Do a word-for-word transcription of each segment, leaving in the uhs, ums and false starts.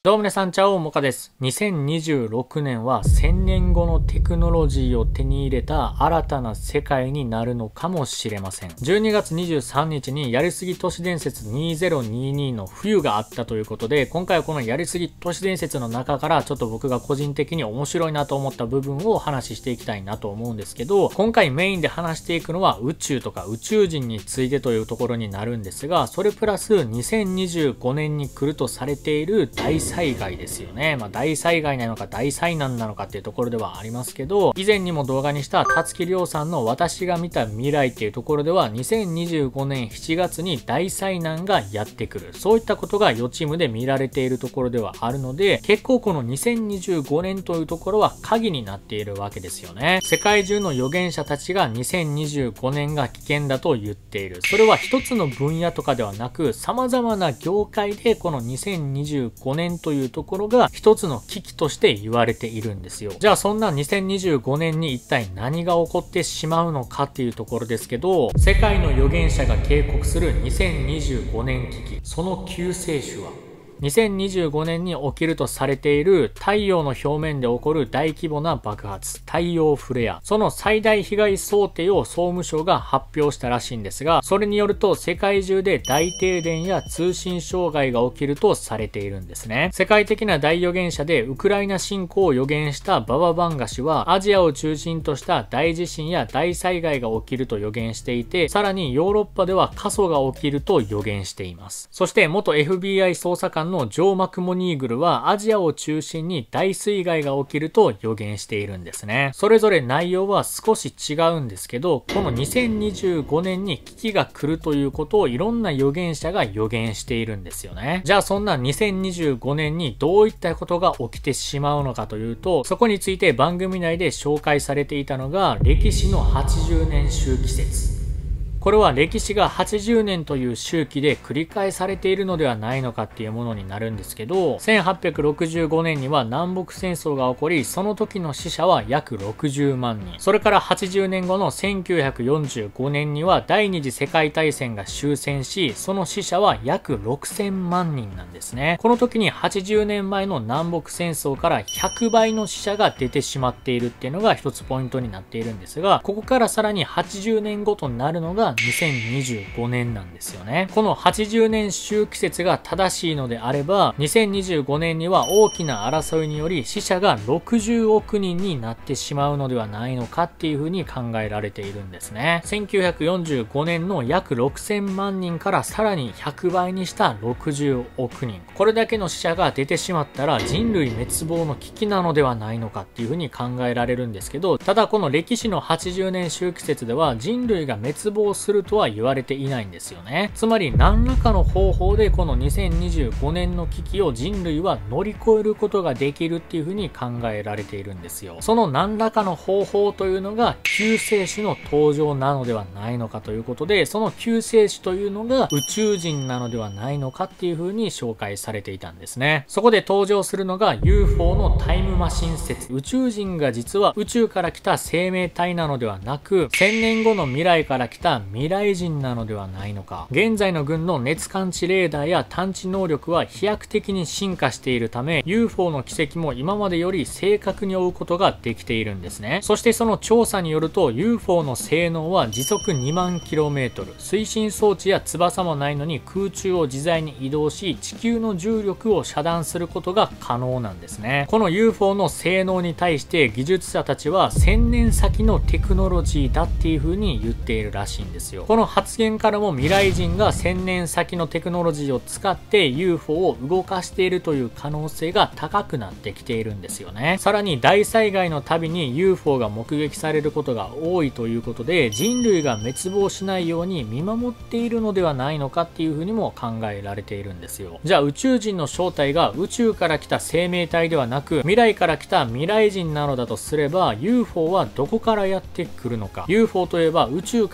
どうも皆さん、チャオモカです。にせんにじゅうろくねんはせんねんごのテクノロジーを手に入れた新たな世界になるのかもしれません。じゅうにがつにじゅうさんにちにやりすぎ都市伝説にせんにじゅうにの冬があったということで、今回はこのやりすぎ都市伝説の中からちょっと僕が個人的に面白いなと思った部分をお話ししていきたいなと思うんですけど、今回メインで話していくのは宇宙とか宇宙人についてというところになるんですが、それプラスにせんにじゅうごねんに来るとされている大災害ですよね。まあ大災害なのか大災難なのかっていうところではありますけど、以前にも動画にしたたつきりょうさんの私が見た未来っていうところではにせんにじゅうごねんしちがつに大災難がやってくる。そういったことが予知夢で見られているところではあるので、結構このにせんにじゅうごねんというところは鍵になっているわけですよね。世界中の預言者たちがにせんにじゅうごねんが危険だと言っている。それは一つの分野とかではなく、様々な業界でこのにせんにじゅうごねんというところが一つの危機として言われているんですよ。じゃあそんなにせんにじゅうごねんに一体何が起こってしまうのかっていうところですけど、世界の預言者が警告するにせんにじゅうごねん危機、その救世主はにせんにじゅうごねんに起きるとされている太陽の表面で起こる大規模な爆発、太陽フレア。その最大被害想定を総務省が発表したらしいんですが、それによると世界中で大停電や通信障害が起きるとされているんですね。世界的な大預言者でウクライナ侵攻を予言したバババンガ氏は、アジアを中心とした大地震や大災害が起きると予言していて、さらにヨーロッパでは過疎が起きると予言しています。そして元 エフビーアイ 捜査官のジョー・マクモニーグルはアジアを中心に大水害が起きると予言しているんですね。それぞれ内容は少し違うんですけど、このにせんにじゅうごねんに危機が来るということをいろんな預言者が予言しているんですよね。じゃあそんなにせんにじゅうごねんにどういったことが起きてしまうのかというと、そこについて番組内で紹介されていたのが歴史のはちじゅうねん周期説。これは歴史がはちじゅうねんという周期で繰り返されているのではないのかっていうものになるんですけど、せんはっぴゃくろくじゅうごねんには南北戦争が起こり、その時の死者は約ろくじゅうまんにん。それからはちじゅうねんごのせんきゅうひゃくよんじゅうごねんには第二次世界大戦が終戦し、その死者は約ろくせんまんにんなんですね。この時にはちじゅうねんまえの南北戦争からひゃくばいの死者が出てしまっているっていうのが一つポイントになっているんですが、ここからさらにはちじゅうねんごとなるのがにせんにじゅうごねんなんですよね。このはちじゅうねん周期説が正しいのであれば、にせんにじゅうごねんには大きな争いにより死者がろくじゅうおくにんになってしまうのではないのかっていうふうに考えられているんですね。せんきゅうひゃくよんじゅうごねんの約ろくせんまんにんからさらにひゃくばいにしたろくじゅうおくにん。これだけの死者が出てしまったら人類滅亡の危機なのではないのかっていうふうに考えられるんですけど、ただこの歴史のはちじゅうねん周期説では人類が滅亡するとは言われていないんですよね。つまり何らかの方法でこのにせんにじゅうごねんの危機を人類は乗り越えることができるっていうふうに考えられているんですよ。その何らかの方法というのが救世主の登場なのではないのかということで、その救世主というのが宇宙人なのではないのかっていうふうに紹介されていたんですね。そこで登場するのが ユーフォー のタイムマシン説。宇宙人が実は宇宙から来た生命体なのではなく、せんねんごの未来から来た未来人なのではないのか。現在の軍の熱感知レーダーや探知能力は飛躍的に進化しているため、 ユーフォー の軌跡も今までより正確に追うことができているんですね。そしてその調査によると ユーフォー の性能は時速にまんキロメートル、推進装置や翼もないのに空中を自在に移動し、地球の重力を遮断することが可能なんですね。この ユーフォー の性能に対して技術者たちはせんねん先のテクノロジーだっていう風に言っているらしいんですよ。この発言からも未来人がせんねん先のテクノロジーを使って ユーフォー を動かしているという可能性が高くなってきているんですよね。さらに大災害のたびに ユーフォー が目撃されることが多いということで、人類が滅亡しないように見守っているのではないのかっていうふうにも考えられているんですよ。じゃあ宇宙人の正体が宇宙から来た生命体ではなく未来から来た未来人なのだとすれば、 ユーフォー はどこからやってくるのか。 ユーフォー といえば宇宙から地球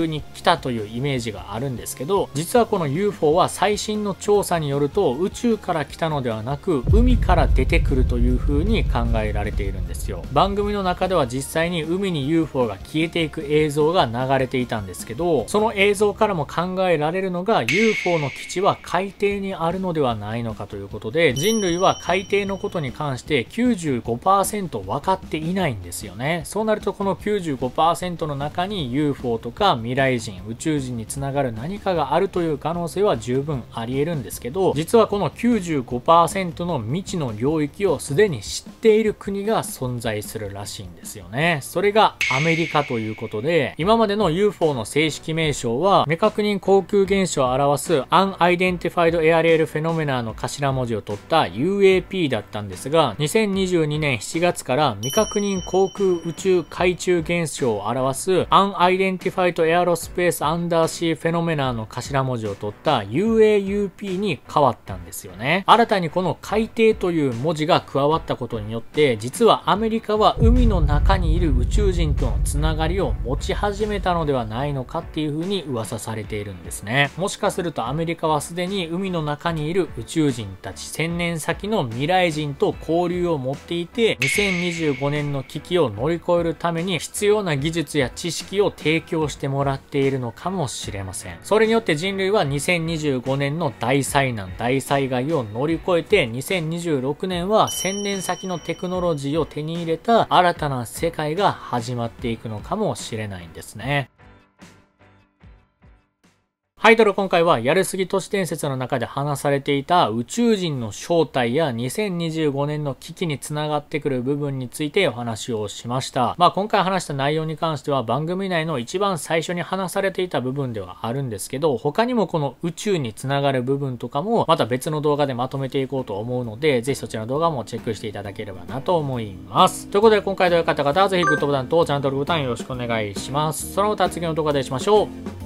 球に来たというイメージがあるんですけど、実はこの ユーフォー は最新の調査によると宇宙から来たのではなく海から出てくるという風に考えられているんですよ。番組の中では実際に海に ユーフォー が消えていく映像が流れていたんですけど、その映像からも考えられるのが ユーフォー の基地は海底にあるのではないのかということで、人類は海底のことに関して きゅうじゅうごパーセント 分かっていないんですよね。そうなるとこの きゅうじゅうごパーセント の中に ユーフォー とか未来人、宇宙人につながる何かがあるという可能性は十分あり得るんですけど、実はこの きゅうじゅうごパーセント の未知の領域をすでに知っている国が存在するらしいんですよね。それがアメリカということで、今までの ユーフォー の正式名称は未確認航空現象を表す Unidentified Aerial Phenomena の頭文字を取った ユーエーピー だったんですが、にせんにじゅうにねんしちがつから未確認航空宇宙海中現象を表す Unidentified Aerospace Undersea Phenomena の頭文字を取った ユーエーユーピー に変わったんですよね。新たにこの海底という文字が加わったことによって、実はアメリカは海の中にいる宇宙人とのつながりを持ち始めたのではないのかっていう風に噂されているんですね。もしかするとアメリカはすでに海の中にいる宇宙人たちせんねん先の未来人と交流を持っていて、にせんにじゅうごねんの危機を乗り越えるために必要な技術や知識を提供してもらっているのかもしれません。それによって人類はにせんにじゅうごねんの大災難、大災害を乗り越えて、にせんにじゅうろくねんはせんねん先のテクノロジーを手に入れた新たな世界が始まっていくのかもしれないんですね。はい、ということで今回はやりすぎ都市伝説の中で話されていた宇宙人の正体やにせんにじゅうごねんの危機につながってくる部分についてお話をしました。まあ今回話した内容に関しては番組内の一番最初に話されていた部分ではあるんですけど、他にもこの宇宙につながる部分とかもまた別の動画でまとめていこうと思うので、ぜひそちらの動画もチェックしていただければなと思います。ということで今回で良かった方はぜひグッドボタンとチャンネル登録ボタンよろしくお願いします。その他次の動画でお会いしましょう。